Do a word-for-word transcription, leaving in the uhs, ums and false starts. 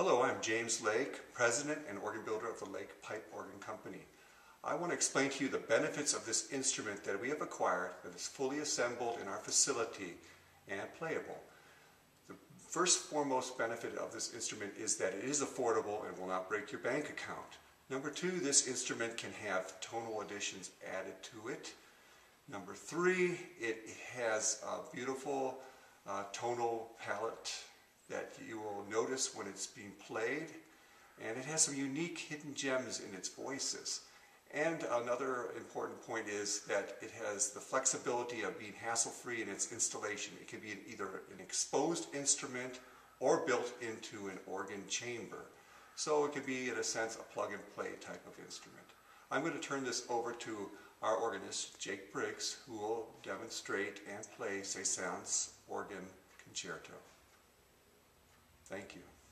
Hello, I'm James Leek, President and organ builder of the Leek Pipe Organ Company. I want to explain to you the benefits of this instrument that we have acquired that is fully assembled in our facility and playable. The first foremost benefit of this instrument is that it is affordable and will not break your bank account. Number two, this instrument can have tonal additions added to it. Number three, it has a beautiful uh, tonal palette that you will notice when it's being played, and it has some unique hidden gems in its voices. And another important point is that it has the flexibility of being hassle-free in its installation. It can be either an exposed instrument or built into an organ chamber. So it can be, in a sense, a plug-and-play type of instrument. I'm going to turn this over to our organist, Jake Briggs, who will demonstrate and play Saint-Saens organ concerto. Thank you.